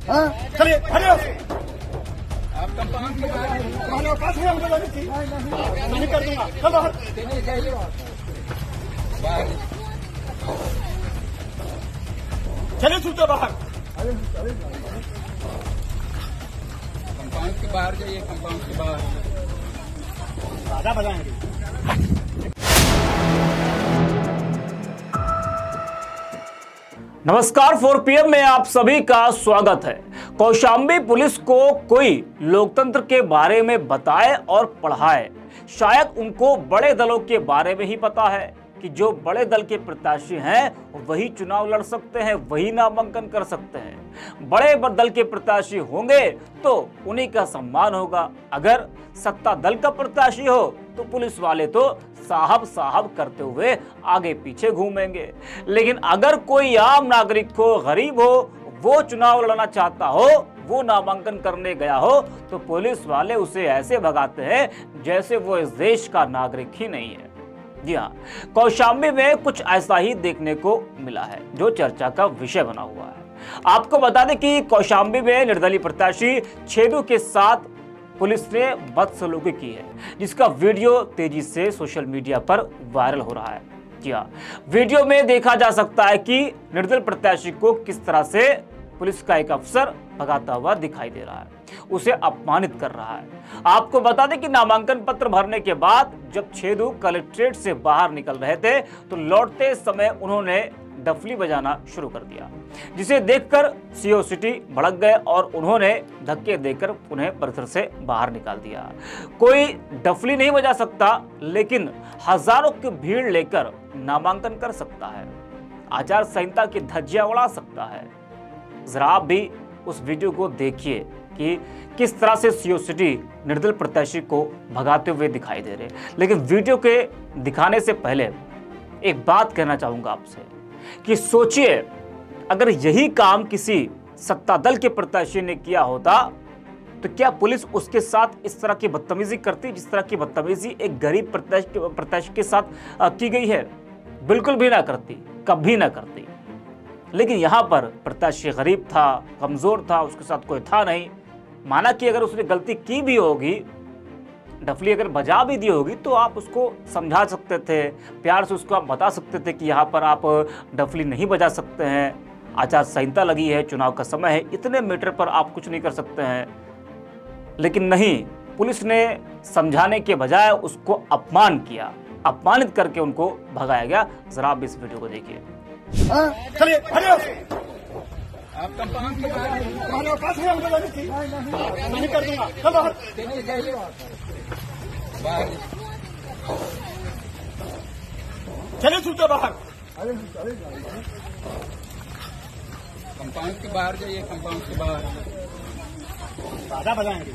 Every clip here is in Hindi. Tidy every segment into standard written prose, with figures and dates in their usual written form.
हाँ चलिए हटिए। आप कंपाउंड के बाहर तुम्हारे औकात है हमको जाने की? नहीं कर दूंगा, चल बाहर। चलिए सूते बाहर। कंपाउंड के बाहर जाइए, कंपाउंड के बाहर। राजा बजाएंगे। नमस्कार, 4 PM में आप सभी का स्वागत है। कौशाम्बी पुलिस को कोई लोकतंत्र के बारे में बताए और पढ़ाए। शायद उनको बड़े दलों के बारे में ही पता है कि जो बड़े दल के प्रत्याशी हैं वही चुनाव लड़ सकते हैं, वही नामांकन कर सकते हैं। बड़े दल के प्रत्याशी होंगे तो उन्हीं का सम्मान होगा। अगर सत्ता दल का प्रत्याशी हो तो पुलिस वाले तो साहब साहब करते हुए आगे पीछे घूमेंगे। लेकिन अगर कोई आम नागरिक हो, गरीब हो, वो चुनाव लड़ना चाहता हो, वो नामांकन करने गया हो, तो पुलिस वाले उसे ऐसे भगाते हैं जैसे वो इस देश का नागरिक ही नहीं है। जी हाँ, कौशाम्बी में कुछ ऐसा ही देखने को मिला है जो चर्चा का विषय बना हुआ है। आपको बता दें कि कौशाम्बी में निर्दलीय प्रत्याशी छेदू के साथ पुलिस ने बदसलूकी की है, जिसका वीडियो तेजी से सोशल मीडिया पर वायरल हो रहा है। जी हाँ, वीडियो में देखा जा सकता है कि निर्दलीय प्रत्याशी को किस तरह से पुलिस का एक अफसर भगाता हुआ दिखाई दे रहा है, उसे अपमानित कर रहा है। आपको बता दें कि नामांकन पत्र भरने के बाद जब छेदू कलेक्ट्रेट से बाहर निकल रहे थे तो लौटते समय उन्होंने डफली बजाना शुरू कर दिया, जिसे देखकर सीओ सिटी भड़क गए और उन्होंने धक्के देकर उन्हें परिसर से बाहर निकाल दिया। कोई डफली नहीं बजा सकता, लेकिन हजारों की भीड़ लेकर नामांकन कर सकता है, आचार संहिता की धज्जियां उड़ा सकता है। जरा आप भी उस वीडियो को देखिए कि किस तरह से सीओ सिटी निर्दलीय प्रत्याशी को भगाते हुए दिखाई दे रहे। लेकिन वीडियो के दिखाने से पहले एक बात कहना चाहूंगा आपसे कि सोचिए, अगर यही काम किसी सत्ता दल के प्रत्याशी ने किया होता तो क्या पुलिस उसके साथ इस तरह की बदतमीजी करती जिस तरह की बदतमीजी एक गरीब प्रत्याशी के साथ की गई है? बिल्कुल भी ना करती, कभी ना करती। लेकिन यहां पर प्रत्याशी गरीब था, कमजोर था, उसके साथ कोई था नहीं। माना कि अगर उसने गलती की भी होगी, डफली अगर बजा भी दी होगी, तो आप उसको समझा सकते थे, प्यार से उसको आप बता सकते थे कि यहाँ पर आप डफली नहीं बजा सकते हैं, आचार संहिता लगी है, चुनाव का समय है, इतने मीटर पर आप कुछ नहीं कर सकते हैं। लेकिन नहीं, पुलिस ने समझाने के बजाय उसको अपमान किया, अपमानित करके उनको भगाया गया। जरा आप इस वीडियो को देखिए। हाँ चलिए हटिए। आप कंपाउंड के बाहर तुम्हारे औकात है हमको जाने की? नहीं कर दूंगा, चल बाहर। चलिए सूते बाहर। कंपाउंड के बाहर जाइए, कंपाउंड के बाहर। राजा बजाएंगे।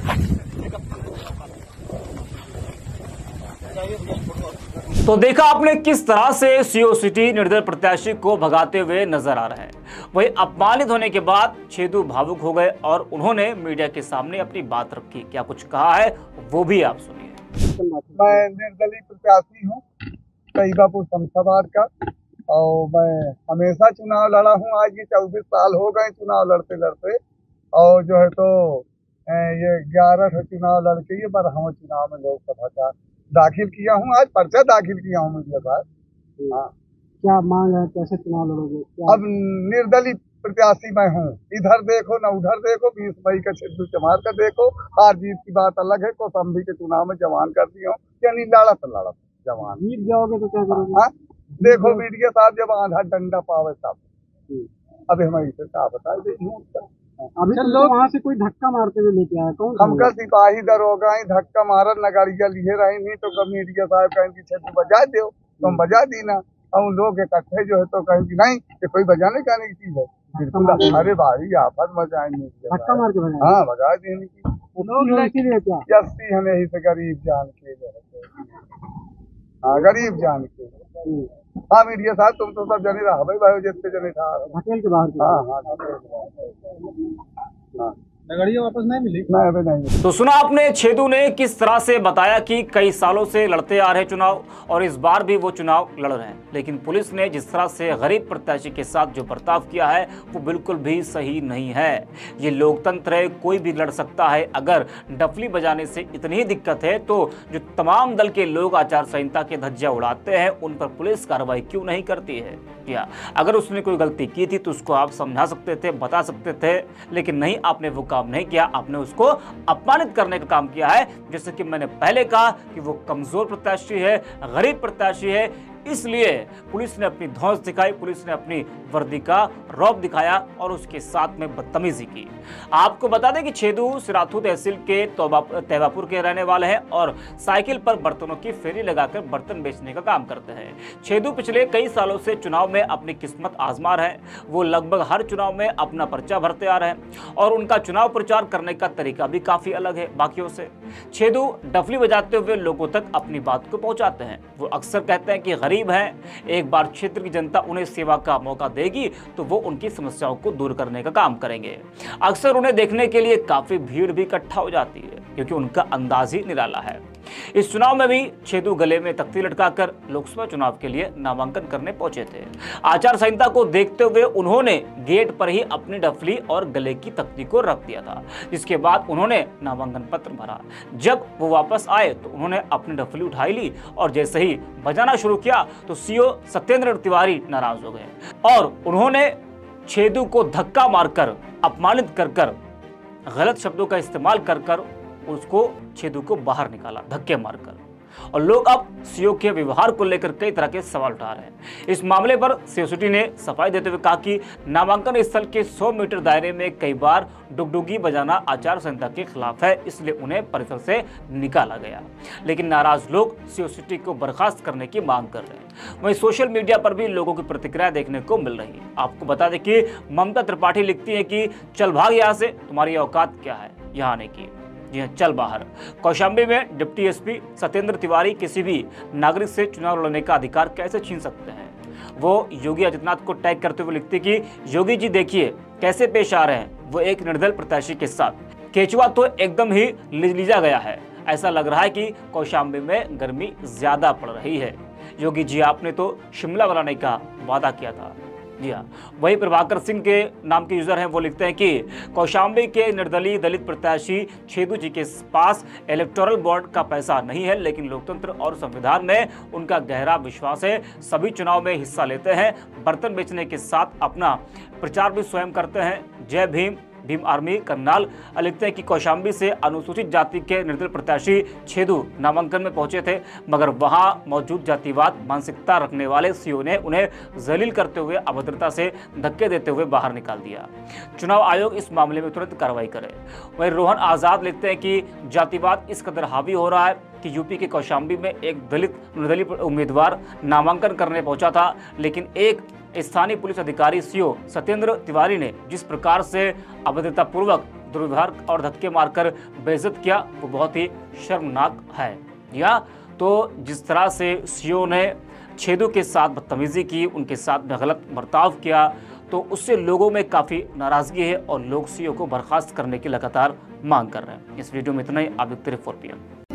तो देखा आपने किस तरह से सीओ सिटी निर्दलीय प्रत्याशी को भगाते हुए नजर आ रहे हैं। वही अपमानित होने के बाद छेदू भावुक हो गए और उन्होंने मीडिया के सामने अपनी बात रखी। क्या कुछ कहा है वो भी आप सुनिए। मैं निर्दलीय प्रत्याशी हूँ कईबापुर शमशाबाद का, और मैं हमेशा चुनाव लड़ा हूँ। आज ये 24 साल हो गए चुनाव लड़ते लड़ते, और जो है तो ये 11 चुनाव लड़के ये 12वां चुनाव में लोकसभा का दाखिल किया हूँ। आज पर्चा दाखिल किया हूँ मीडिया साहब। हाँ, क्या मांग है, कैसे चुनाव लड़ोगे? अब निर्दलीय प्रत्याशी मैं हूँ, इधर देखो न उधर देखो। 20 मई का छेदू चमार का देखो, हार जीत की बात अलग है। कौशाम्बी के चुनाव में जवान कर दिया हूँ, यानी लड़त जवान। जीत जाओगे तो क्या करोगे? हाँ देखो मीडिया साहब, जब आधा डंडा पावे तब। अभी हम इसे क्या बता दें। अभी तो लोग वहाँ से कोई धक्का मारते हुए लेके आया, कौन? हमका सिपाही दरोगा ही धक्का मारल नगाड़िया लिए रही नहीं तो कब मीडिया साहब कहेंगे छेदू बजा दो, तुम बजा दी ना। हम लोग इकट्ठे जो है तो कहेंगे नहीं, ये कोई बजाने जाने की चीज है। बिल्कुल, अरे भाई आफत मचाएंगे, धक्का मार के भगाया? हाँ भगा देने की। क्या जस्ती हमें ही से गरीब जान के जो है, हाँ गरीब जान के। हाँ मीडिया साहब, तुम तो सब जने रहा भाई, जितने जने था धकेल के बाहर। हाँ हाँ हाँ। गाड़ियाँ वापस नहीं मिली? नहीं, अभी नहीं। तो सुना आपने छेदू ने किस तरह से बताया कि कई सालों से लड़ते आ रहे चुनाव और इस बार भी वो चुनाव लड़ रहे हैं, लेकिन पुलिस ने जिस तरह से गरीब प्रत्याशी के साथ जो बर्ताव किया है वो बिल्कुल भी सही नहीं है। ये लोकतंत्र है, कोई भी लड़ सकता है। अगर डफली बजाने से इतनी ही दिक्कत है तो जो तमाम दल के लोग आचार संहिता के धज्जियां उड़ाते हैं उन पर पुलिस कार्रवाई क्यों नहीं करती है? क्या अगर उसने कोई गलती की थी तो उसको आप समझा सकते थे, बता सकते थे, लेकिन नहीं, आपने वो काम नहीं किया। आपने उसको अपमानित करने का काम किया है। जैसे कि मैंने पहले कहा कि वो कमजोर प्रत्याशी है, गरीब प्रत्याशी है, इसलिए पुलिस ने अपनी धौंस दिखाई, पुलिस ने अपनी वर्दी का रौब दिखाया और उसके साथ में बदतमीजी की। आपको बता दें कि छेदू सिराथू तहसील के तैबापुर के रहने वाले हैं और साइकिल पर बर्तनों की फेरी लगाकर बर्तन बेचने का काम करते हैं। छेदू पिछले कई सालों से चुनाव में अपनी किस्मत आजमा रहे हैं। वो लगभग हर चुनाव में अपना पर्चा भरते आ रहे हैं और उनका चुनाव प्रचार करने का तरीका भी काफी अलग है बाकियों से। छेदू डफली बजाते हुए लोगों तक अपनी बात को पहुंचाते हैं। वो अक्सर कहते हैं कि गरीब हैं, एक बार क्षेत्र की जनता उन्हें सेवा का मौका देगी तो वो उनकी समस्याओं को दूर करने का काम करेंगे। अक्सर उन्हें देखने के लिए काफी भीड़ भी इकट्ठा हो जाती है क्योंकि उनका अंदाज ही निराला है। इस चुनाव में भी छेदू गले में तख्ती लटकाकर लोकसभा चुनाव के लिए नामांकन करने पहुंचे थे। आचार संहिता को देखते हुए उन्होंने गेट पर ही अपनी डफली और गले की तख्ती को रख दिया था, जिसके बाद उन्होंने नामांकन पत्र भरा। जब वो वापस आए तो उन्होंने अपनी डफली उठाई ली और जैसे ही बजाना शुरू किया तो सीओ सत्येंद्र तिवारी नाराज हो गए और उन्होंने छेदू को धक्का मारकर, अपमानित कर गलत शब्दों का इस्तेमाल कर उसको छेदू को बाहर निकाला धक्के मारकर। और लोग अब सीओ के व्यवहार को लेकर कई तरह के सवाल उठा रहे हैं। इस मामले पर सीओ सिटी ने सफाई देते हुए कहा कि नामांकन स्थल के 100 मीटर दायरे में कई बार डुगडुगी बजाना आचार संहिता के खिलाफ है, इसलिए उन्हें परिसर से निकाला गया। लेकिन नाराज लोग सीओ सिटी को बर्खास्त करने की मांग कर रहे हैं। वहीं सोशल मीडिया पर भी लोगों की प्रतिक्रिया देखने को मिल रही है। आपको बता दें कि ममता त्रिपाठी लिखती है कि चल भाग यहाँ से, तुम्हारी औकात क्या है यहाँ आने की। जी हाँ, चल बाहर। कौशाम्बी में डिप्टी एसपी सत्येंद्र तिवारी किसी भी नागरिक से चुनाव लड़ने का अधिकार कैसे छीन सकते हैं? वो योगी आदित्यनाथ को टैग करते हुए लिखते कि योगी जी देखिए कैसे पेश आ रहे हैं वो एक निर्दल प्रत्याशी के साथ। केचुआ तो एकदम ही लिजा गया है। ऐसा लग रहा है कि कौशाम्बी में गर्मी ज्यादा पड़ रही है। योगी जी आपने तो शिमला बनाने का वादा किया था। जी हाँ, वही प्रभाकर सिंह के नाम के यूजर हैं, वो लिखते हैं कि कौशाम्बी के निर्दलीय दलित प्रत्याशी छेदू जी के पास इलेक्टोरल बॉन्ड का पैसा नहीं है, लेकिन लोकतंत्र और संविधान में उनका गहरा विश्वास है। सभी चुनाव में हिस्सा लेते हैं, बर्तन बेचने के साथ अपना प्रचार भी स्वयं करते हैं। जय भीम, भीम आर्मी करनाल लिखते हैं कि कौशाम्बी से अनुसूचित जाति के निर्दलीय प्रत्याशी छेदू नामांकन में पहुंचे थे, मगर वहां मौजूद जातिवाद मानसिकता रखने वाले सीओ ने उन्हें जलील करते हुए अभद्रता से धक्के देते हुए बाहर निकाल दिया। चुनाव आयोग इस मामले में तुरंत कार्रवाई करे। वहीं रोहन आजाद लिखते हैं कि जातिवाद इस कदर हावी हो रहा है कि यूपी के कौशाम्बी में एक दलित निर्दलीय उम्मीदवार नामांकन करने पहुंचा था, लेकिन एक स्थानीय पुलिस अधिकारी सीओ सत्येंद्र तिवारी ने जिस प्रकार से अभद्रतापूर्वक दुर्व्यवहार और धक्के मारकर बेइज्जत किया वो बहुत ही शर्मनाक है। या तो जिस तरह से सीओ ने छेदू के साथ बदतमीजी की, उनके साथ गलत बर्ताव किया, तो उससे लोगों में काफ़ी नाराज़गी है और लोग सीओ को बर्खास्त करने की लगातार मांग कर रहे हैं। इस वीडियो में इतना ही। आप देखते रहिए 4PM।